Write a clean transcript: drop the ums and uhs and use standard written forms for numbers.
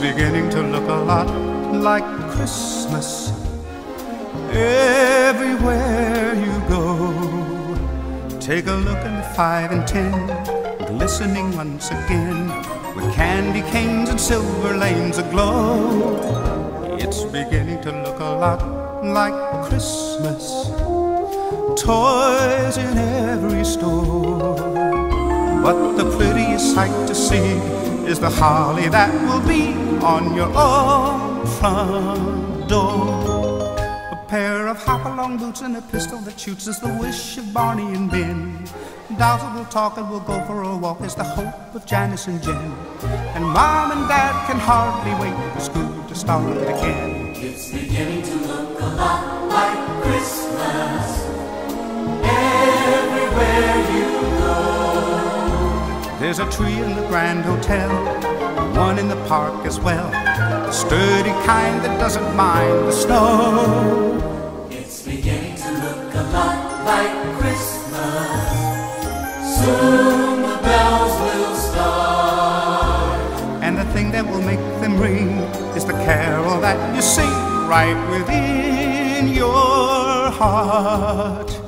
beginning to look a lot like Christmas everywhere you go. Take a look at the 5 and 10, glistening once again, with candy canes and silver lanes aglow. It's beginning to look a lot like Christmas, toys in every store. But the prettiest sight to see is the holly that will be on your own front door. A pair of hop-along boots and a pistol that shoots is the wish of Barney and Ben. Dolls that will talk and will go for a walk is the hope of Janice and Jen. And Mom and Dad can hardly wait for school to start again. It's beginning to look a lot like Christmas everywhere you go. There's a tree in the Grand Hotel, one in the park as well, the sturdy kind that doesn't mind the snow. It's beginning to look a lot like Christmas. Soon the bells will start, and the thing that will make them ring is the carol that you sing right within your heart.